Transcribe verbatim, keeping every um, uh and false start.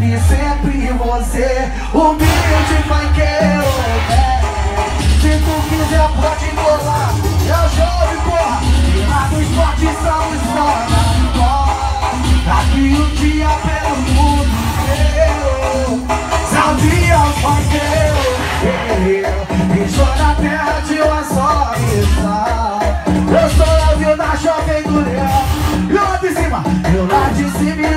e sempre você, humilde funkeiro. É. Se tu quiser pode colar, eu jogo, porra. E lá no esporte são histórias. Aqui o dia pelo mundo inteiro. Salve aos funkeiros, que estou na terra de uma só missão. Eu sou a vida jovem do leão. E lá de cima, eu lá de cima.